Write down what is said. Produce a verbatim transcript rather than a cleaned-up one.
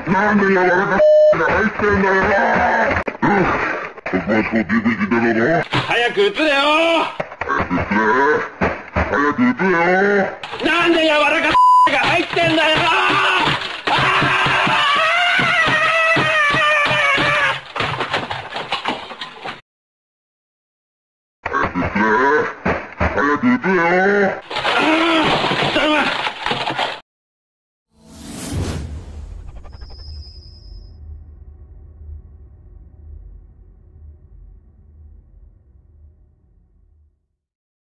なんで柔らかが入ってんだよ。おとなしく出てきてるぞ。 早く撃つれよ。 早く撃つれ。早く撃つよ。 なんで柔らかが入ってんだよ。 早く撃つよ。 頼む。